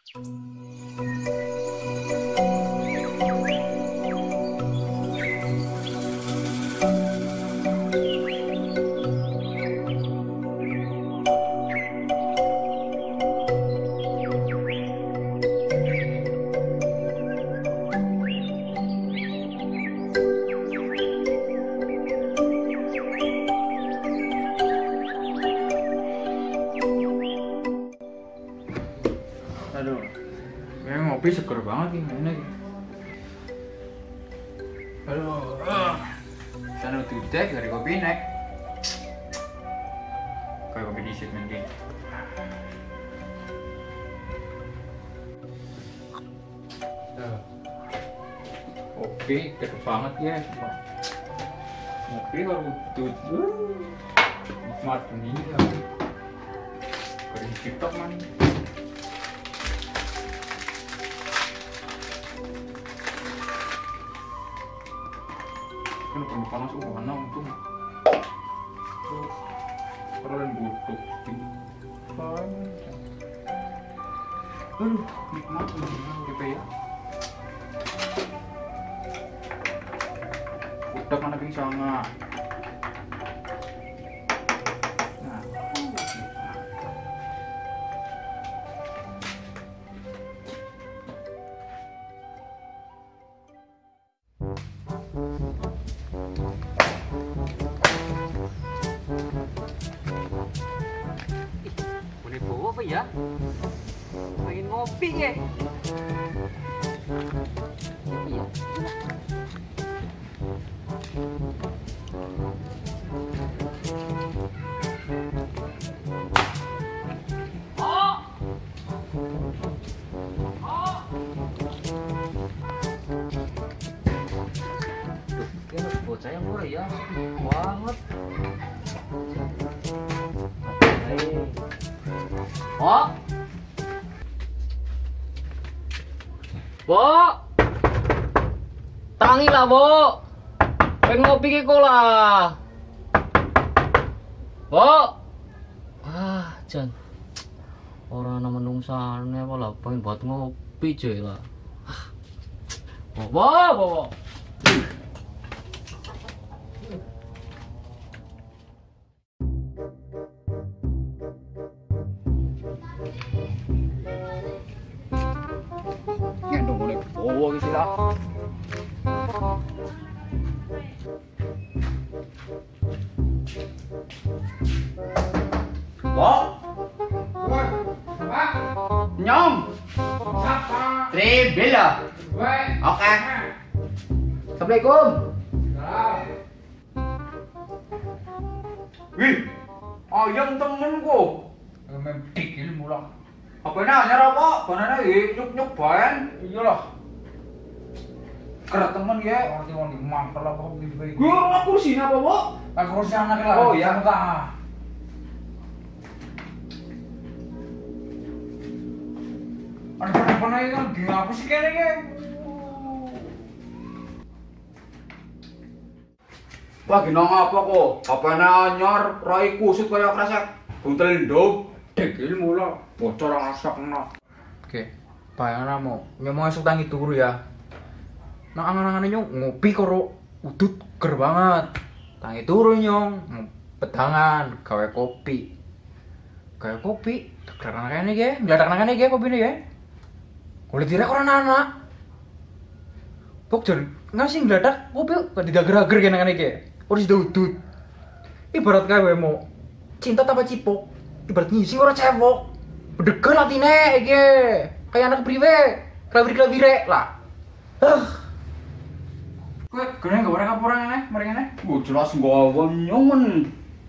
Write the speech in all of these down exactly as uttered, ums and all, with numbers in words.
Aduh, kayak ngopi seger banget nih, enak nih. Aduh, uh, sana tudek dari kopi nek. Kayak kopi di sini nanti. Kopi gede banget ya. Ngopi baru tut. Nikmat ini ya. Kering TikTok man. Kan perlu panas uh mana untung kalau yang butuh aduh nikmat ini gitu ya udah mana ping sangat nah apa ya? Pengen ngopi ya? Iya. Oh. Oh. Duh, ini bocah yang murah ya, banget. Oh, Bo, tangi lah Bo, pengen ngopi ke lah, Bo, ah Jan, orang nama nungsane malah pengen buat ngopi cuy lah, Bo, Bo, Bo, Bo. Oh, gitu lah. Bo. Woi, Pak. Nyom. Siapa? Tribil ya? Woi. Oke. Assalamualaikum. Salam. Wih. Ayam temenku. Memang dikil mula. Apa nak nyara Pak? Banana nyuk-nyuk baen. Iyalah. Kerat temen ya, orang tinggal di mangkal apa gitu. Gue orang kursi apa, Bo? Lah kursi anak lah. Oh iya. Ada apa nih kan? Gila apa sih kayaknya? Wah, gino apa kok? Apane anyar, rai kusut kaya kresek. Buntel ndok, degil mula, bocor asakna. Oke, bayangna mau. Memang esuk tangi turu ya. Nah angan-angan nyong ngopi karo udut ger banget. Tangi turu nyong pedangan gawe kopi. Gawe kopi, geladak kene iki, geladak kene iki kopine ya. Kulit direk ora anak. Pok jan ngasih geladak kopi kok digager-gager kene kene iki. Ora sida udut. Ibarat gawe mau cinta tanpa cipok. Ibarat ngisi ora cewek. Bedegel atine iki. Kayak anak priwe. Klavir-klavire lah. Huh. Kowe gene gak ora kapuran ngene, mari ngene. Oh, jelas gawe nyongen.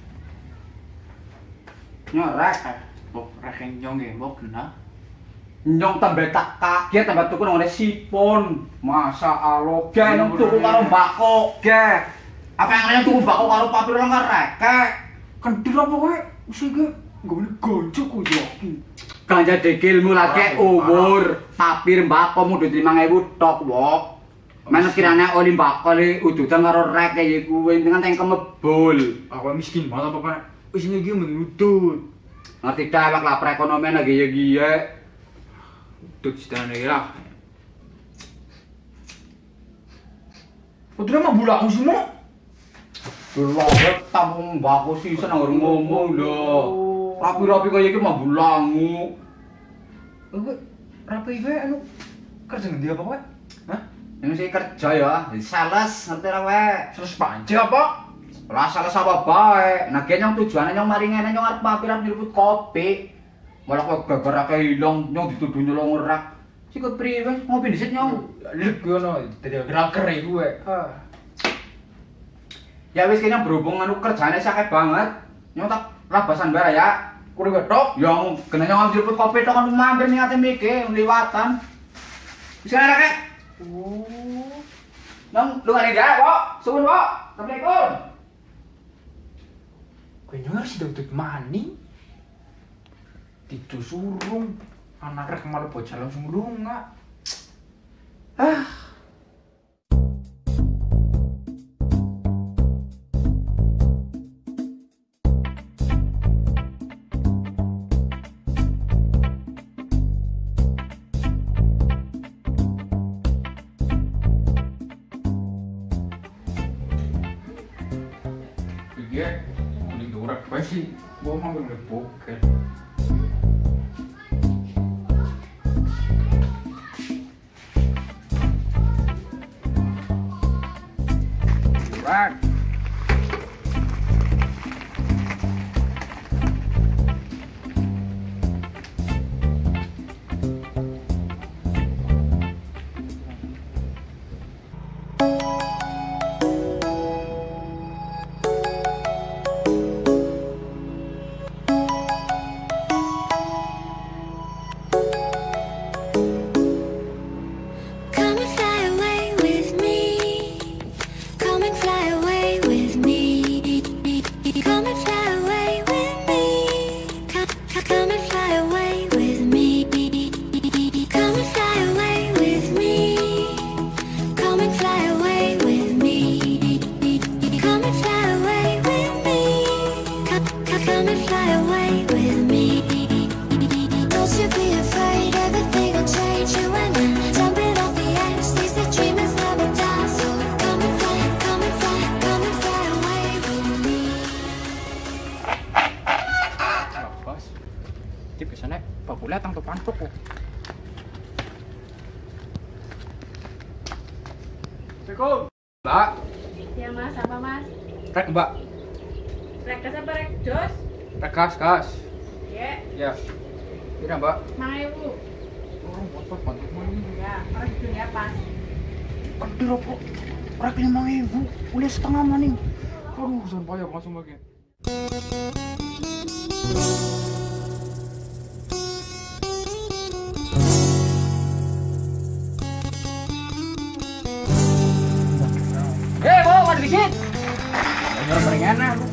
Nyorek. Oh, rek nyong nggih, mbok genah. Nyong tambah tak kaget tambah tuku nang sipon. Masa Allah, ge nang tuku karo mbako, ge. Apa yang nang tuku mbako karo papir nang rekek. Kendel apa kowe? Wis iki nggone gonjok kok yo. Ganja dekilmu lagi umur. Papir mbako mudhun lima ewu tok, wok. Mana kirane oli mbak oli udutan karo rek kaya kuwi dengan teng kemebul. Aku miskin banget apa Pak? Wis iki menudut. Ngerti dak lah perekonomian lagi ya giye. Duk sedane lah. Putri mah bulan semua. Delok tampung mbakku sih seneng ngomong lho. Rapi-rapi kaya iki mah bulangu. Kowe rapi wae anu kerja ngendi apa kowe? Hah? Yang sih kerja ya, di sales ngerti ra kowe? Sales panci apa? Lah sales apa bae. Nah ki nyong tujuane nyong mari ngene nyong arep mampir nyeruput kopi. Malah kowe gara-gara ilang nyong dituduh nyolong rak. Sikut priwe ngopi dhisik nyong. Lek ngono dadi raker iku kowe. Ya wis kene berhubung anu kerjane sakit banget. Nyong tak labasan bare ya. Kudu getok. Ya kena nyong njuput kopi tok kan mampir ning ate miki liwatan. Wis ana rek. Oh. Nyong lungane gak, Pok? Suwun, Pok. Assalamualaikum. Kowe nyong harus duduk mani. Tidur surung. Anak rek malah bocah langsung lunga. Ah. Iya, kuning durak pasti gua mau ngebok kan. Durak. Jadi biasanya bakulnya tang pantuk kok. Assalamualaikum. Mbak. Ya Mas, apa Mas? Rek Mbak. Rek kas apa rek jos? Rek kas kas. Ya. Ya. Ini Mbak. Mang ewu. Oh, motor pantuk mana? Ya, orang di dunia pas. Aduh apa? Rek lima ribu, udah setengah maning. Aduh, sampai ya langsung lagi. Eh, bawa ada di sini. Jangan berenganan lu.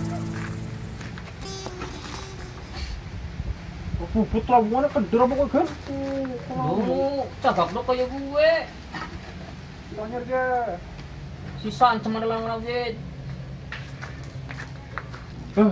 Oh, putra mana keder apa kok kan? Lu cabak lo kaya gue. Banyak ge. Sisaan cuma lang lawit. Uh.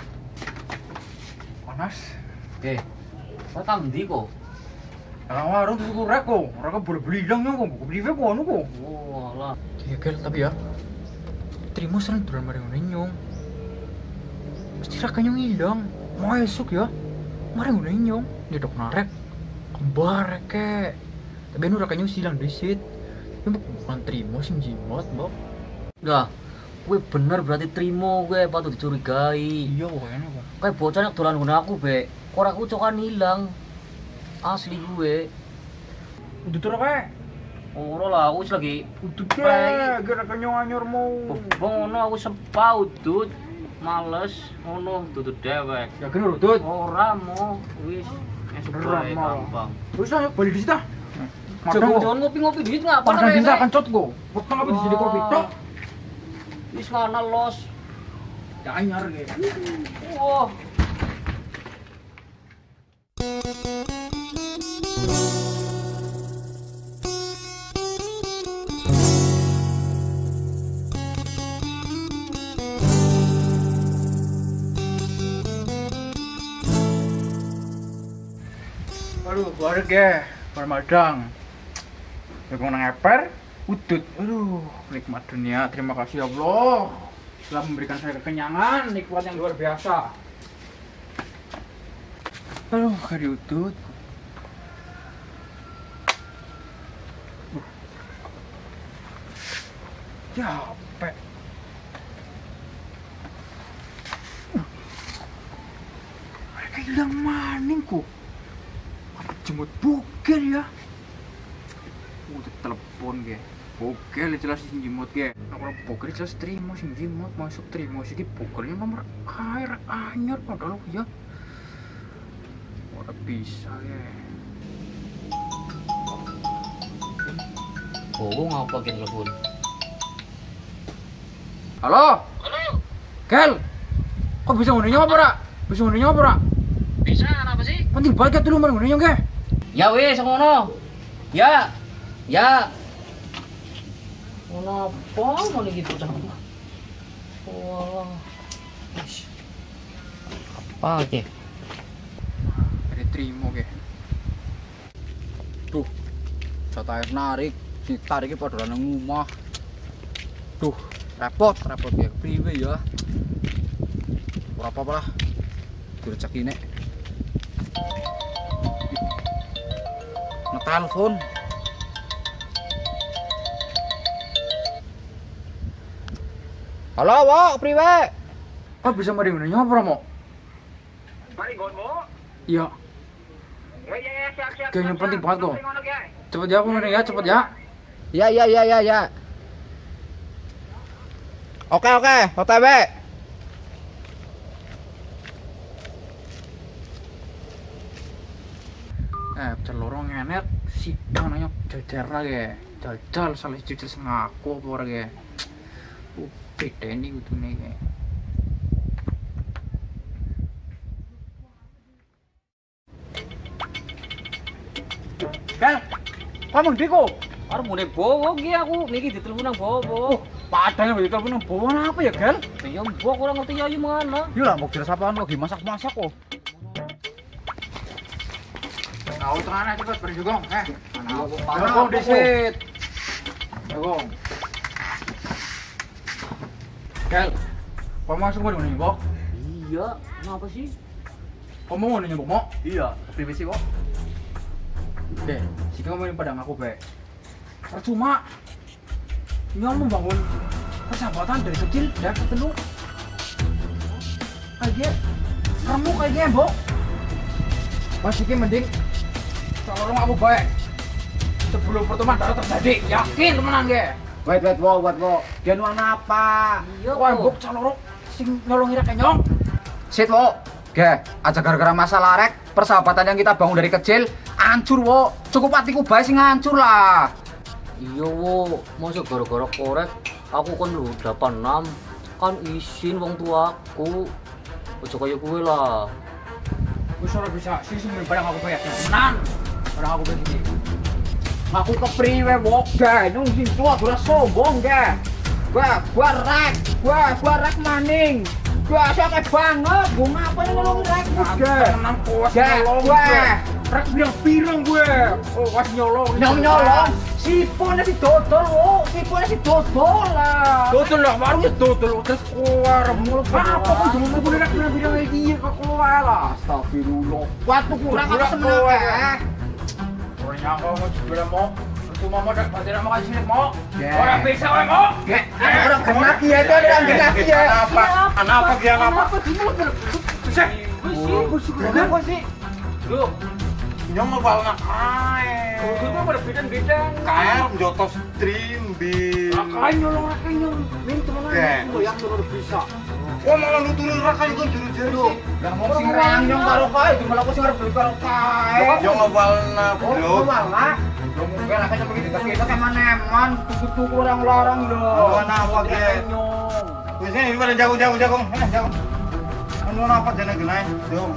Panas. Eh, kau tahu di kok? Kalau warung tuh gue rek kok, mereka boleh beli lang kok, beli ve kok anu kok. Oh, alah. Iya kel, tapi ya. Terima sering turun bareng nenyong. Mesti rakanya hilang. Mau esok ya. Mareng nenyong, dia dok narek. Kembar ke. Tapi nu rakanya hilang disit. Ya bukan terima sih jimat, Bok. Lah, gue bener berarti terima gue patut dicurigai. Iya kayaknya kok. Kayak bocah nek dolan nggon aku, Be. Kok aku cokan hilang. Asli gue. Udah turun kae. Ora lah, aku wis lagi Udah deh, gara kanyong anyor mau. ngono aku sepaut, Dut. Males ngono dudu dewek. Ya kene rutut. Ora mau wis esuk bae gampang. Wis ayo balik di situ. Jangan ngopi-ngopi dikit ngapa Padahal bisa kan cot go. Potong apa di sini kopi tok. Wis ngana los. Ya anyar ge. Wah. Aduh, keluarga. Parmadang. Aku nang eper, udut. Aduh, nikmat dunia. Terima kasih ya Allah telah memberikan saya kekenyangan, nikmat yang luar biasa. Aduh, kari udut. Capek. Mereka hilang maning kok. Apa jemput bugel ya? Udah telepon ge. Bugel jelas sing jemput ge. Aku bugel jelas terima sing jemput masuk terima sih bugelnya nomor air anyar padahal ya. Ora bisa ya. Oh, ngapa kita telepon? Halo? Halo? Kel? Kok bisa ngundangnya apa, Ra? Bisa ngundangnya apa, Ra? Bisa, kenapa sih? Penting banget dulu mana ngundangnya, Ge? Ya wis, ngono. Ya. Ya. Kenapa mau gitu cah? Wah. Ish. Apa ke? Ada terima, Ge. Tuh. Jatah air narik, si tariknya pada nang omah. Duh. Repot, repot ya, priwe ya. Ora apa-apa lah. Rezeki nek. Ngetelepon. Halo, Wok, priwe? Kok bisa mari ngene apa, Mo? Mari gonmu. Iya. Ya ya ya siap siap. Kayaknya siap, penting siap. banget kok. Penting ngono, Ge. Cepet ya, aku ngene ya, cepet ya. Ya, ya, ya, ya, ya. Oke oke, O T W. Eh, celorong ngenet sidang nanya jajar lagi. Jajal salah jujur sengaku apa ora ge. Uh, beda ini kudune ge. Kel, kamu ndi kok? Arep mune bowo ki aku, niki ditelepon nang bowo. Padahal yang ditelepon nang bawa apa ya, Gal? Ya mbok ora ngerti ya mana. Yo lah mau jelas apaan lagi masak-masak kok. Tahu terana cepet berjugong, eh. Mana disit. Jugong. Gal. Kau masuk mau nih, Bok? Iya, kenapa sih? Kau mau nih, Bok? Mau? Iya. Privasi, Bok. Oke, sih kamu ini pada ngaku, Be. Percuma. Nyom membangun persahabatan dari kecil dan ketemu kayak kamu kayaknya Mbok pasti mending tolong aku baik sebelum pertemuan baru terjadi yakin temenan ge wait wait wow wait wow dia nuana apa iya wah Mbok calorok sing nyolong ira kenyong sit wo ge aja gara-gara masalah rek persahabatan yang kita bangun dari kecil hancur wo cukup hatiku baik sing hancur lah. Iya wo, masa gara-gara korek aku kan lu delapan enam kan izin wong tuaku. Ojo kaya gue lah. Wis ora bisa sih sing barang aku bayar tenan. Barang aku bayar iki. Aku kepriwe wok ga nyung sing tua ora sombong ga. Gua gua rek, gua gua rek maning. Gua sakit banget, gua ngapa nolong rek ga. Tenan kuat nolong gue. Rek pirang-pirang gue. Oh, was nyolong. Nyolong nyolong. Sipone si dodol, wo. Sipone si dodol lah. Dodol lah, baru ya dodol. Terus keluar mulut. Apa kok cuma mau bilang bilang lagi iya kok keluar lah. Astagfirullah. Waktu kurang apa sebenarnya? Orang nyangka mau juga mau. Cuma mau dak batin mau kasih sini mau. Orang bisa we mau. Orang kena kia itu ada yang kena kia. Apa? Kenapa dia ngapa? Bisa. Kursi, kenapa sih? Lu nyong ngepal nak ae. Kudu tuh berbeda-beda. Kayak menjotos stream bi. Makanya nyolong rakai nyong. Min temenan lu yang turun bisa. Kok malah lu turun rakai kok juru-juru. Yang mau sing rang nyong karo kae, malah aku sing arep beli karo kae. Nyong ngepal nak, Bro. Oh, malah. Lu mungkin rakai sampe kita kita ke maneman, tuku-tuku orang larang lho. Mana apa ge? Wis ini pada jago-jago jago. Eh, jago. Anu apa jeneng genai? Yo.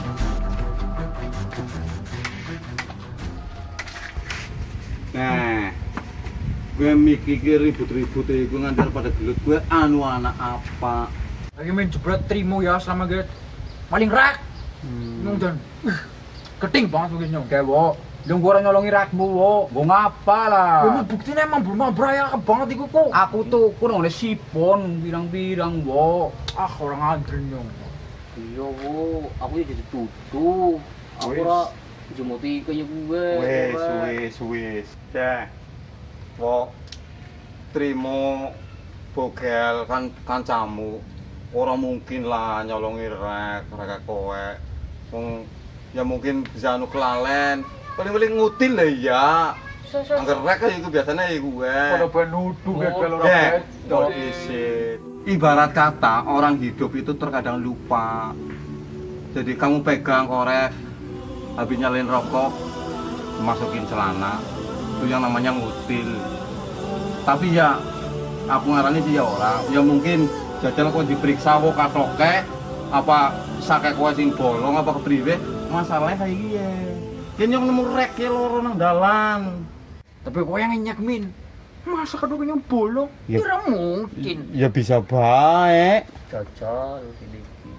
Nah, gue mikir ribut-ribut itu ngantar pada gelut gue anu anak apa? Lagi main jebret trimo ya selama gue paling rak. Hmm. Nyong dan keting banget mungkin nyong. Kayak wo, Lu gua ora nyolongi rekmu, wo. Gua ngapa lah? Emang buktinya emang belum beraya banget iku kok. Aku tuh kudu ngene sipon pirang-pirang, wo. Ah orang ngantri nyong. Iya, Bu. Aku ya jadi tutu. Aku Wis. ora jemoti kaya gue. Wis, wis, wis. Ya. Wo trimo bogel kan kancamu. Ora mungkin lah nyolongi rek, rek kowe. Wong ya mungkin bisa anu kelalen. Paling-paling ngutil lah ya. Angger rek kan itu biasanya ya gue. Pada penuduh ya kalau Ya, orang kok isit. Ibarat kata orang hidup itu terkadang lupa. Jadi kamu pegang korek, habis nyalain rokok, masukin celana, itu yang namanya ngutil. Tapi ya, aku ngarani sih ya orang, ya mungkin jajal kok diperiksa kok katoke, apa sake kowe sing bolong apa kepriwe, masalahnya kayak gini. Kan yang nemu rek ya loro nang dalan. Tapi kok yang nyenyak min. Masa kedua yang bolong? Ya. Tidak mungkin. Ya bisa baik. Cocok ini.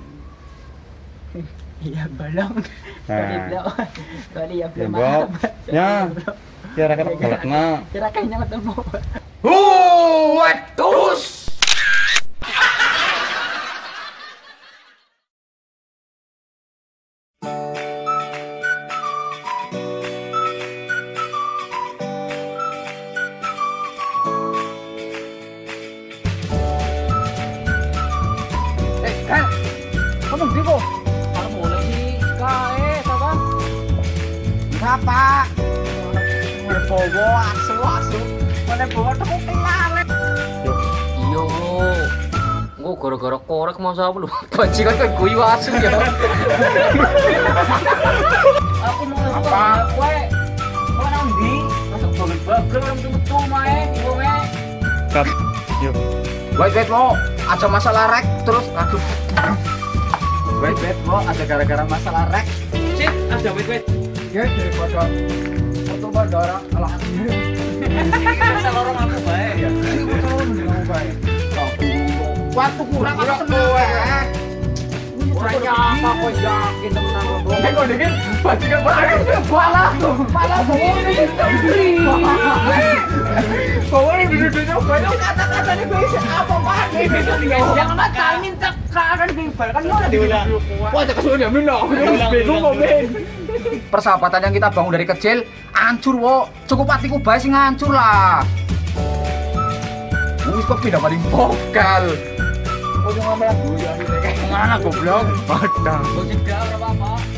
Iya bolong. Kali Nah. belum. Kali ya Ya, belum. Bob. Ya. Ya rakyat galakna. Kira kayaknya ketemu. Uh, wetus. Eh, kan. Kamu di kok? Kalau boleh sih, kae, apa? Apa? Berbowo asu-asu. Mana bawa temu kelalet. Iya, Bu. Engko gara-gara korek masa apa lu? Bajingan kan guyu asu ya. Aku mau ngomong Apa? kowe. Kowe nang ndi? Masuk bagel-bagel orang metu mae, kowe. Kat. Yuk. Wait, wait, mo. Ada masalah rek terus aduh. Wait, wait, mo. Ada gara-gara masalah rek. Sip, ada wait wait. Ya daripada foto bandara alah. Bisa lorong aku bae. Ya. Waktu kurang apa kowe? Orangnya apa kok yakin temenan lo. Nek kok dikit bajingan banget balah tuh. Balah ini. Kowe ini duduknya banyak kata-katanya gue isi apa pak? Yang mata minta kan bimbal kan lo diulang. Wah, tak kesulitan ya min dong. Bingung kok min. Persahabatan yang kita bangun dari kecil hancur wo. Cukup hatiku bae sing hancur lah. Wis kok pindah paling vokal. Mau ngomong apa? Mana goblok? Padahal. Gojek ora apa-apa.